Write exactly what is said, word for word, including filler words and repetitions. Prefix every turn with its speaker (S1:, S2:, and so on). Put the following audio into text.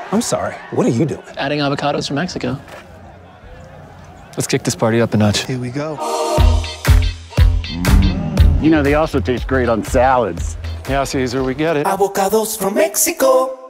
S1: I'm sorry, what are you doing?
S2: Adding avocados from Mexico. Let's kick this party up a notch.
S3: Here we go.
S4: You know, they also taste great on salads.
S2: Yeah, Caesar, we get it.
S3: Avocados from Mexico.